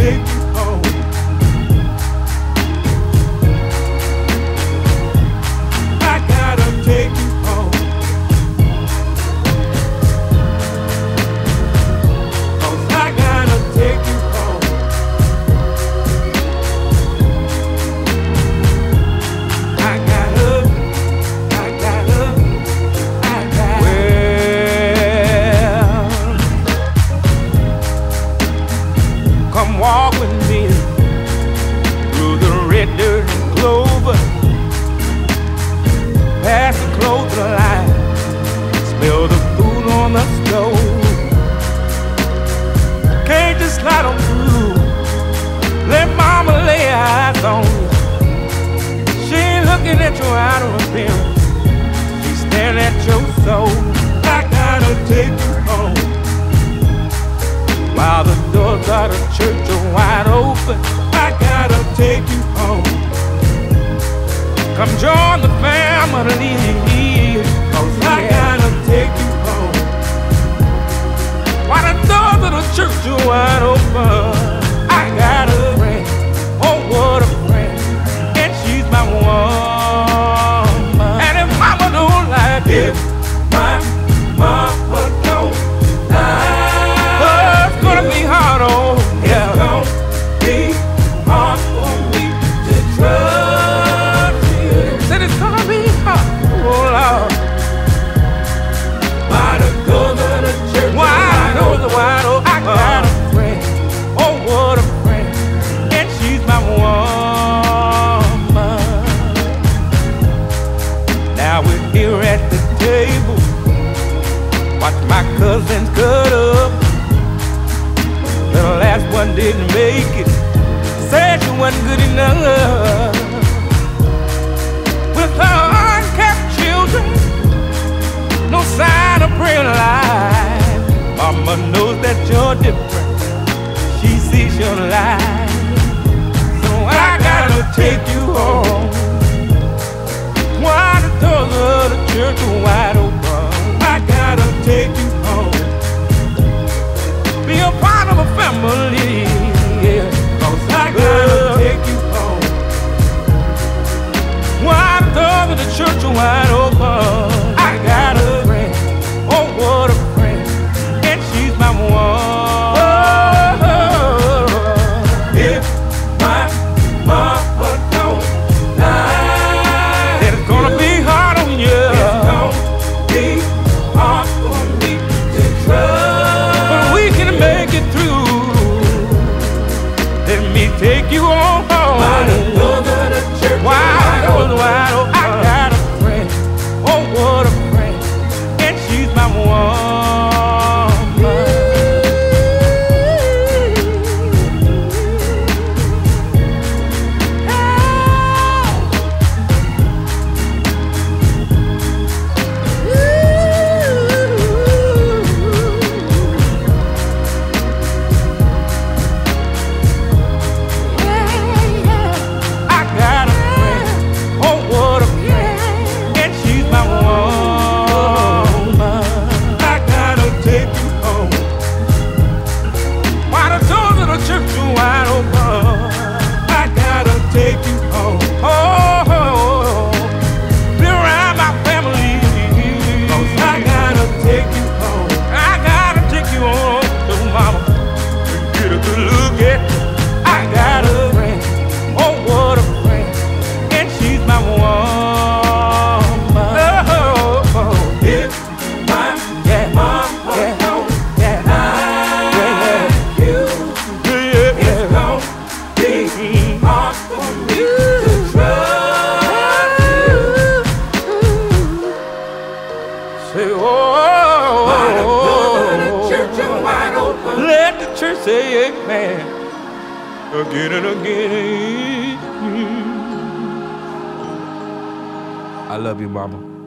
take you home. I gotta take you home. 'Cause I gotta take you home. I gotta. Well, come walk with me through the red dirt and clover, past the clothesline line, smell the food on the stove. Can't just slide on through, let mama lay eyes on you. She ain't looking at your outer appearance, she's staring at your soul. I gotta take you home. While the doors of the church are wide open, I gotta take you home. Come join the family, 'cause I gotta take you home. While the doors of the church are wide open, I got a friend, oh what a friend, and she's my woman. And if mama don't like it, my mama don't like, oh, it's gonna be hard on, yeah. It's gonna be hard for me to trust you. Said it's gonna be hard, oh Lord. By the doors of the church, wide open, wide open. I got a friend, oh what a friend, and she's my woman. Now we're here at the table, watch my cousins cut up. The last one didn't make it, said she wasn't good enough. With her unkept children, no sign of real life. Mama knows that you're different, she sees your life. So I gotta take you home. While the doors of the church are wide open, I gotta take you home. Be a part of a family, yeah. 'Cause I gotta take you home. While the doors of the church are wide open, I got a friend, oh what a friend, and she's my woman. If my mama don't lie, then it's gonna be hard on you. It's gonna be hard for me to trust, but we can make it through. Let me take you on home. By the doors of the church, wide open, wide open. I got a friend, oh what a friend, and she's my woman. I got a friend, oh what a friend, and she's my woman. I gotta take you home. While the doors of the church are wide open, I gotta take you home. Oh, be around my family, 'cause I gotta take you home. I gotta take you home to mama, get a good look at. I got a friend, oh what a friend, and she's my woman. Oh, if my mama don't like you, it's gonna be hard for me to trust you. Say, oh, the church is wide open. Let the church say amen again and again. I love you, mama.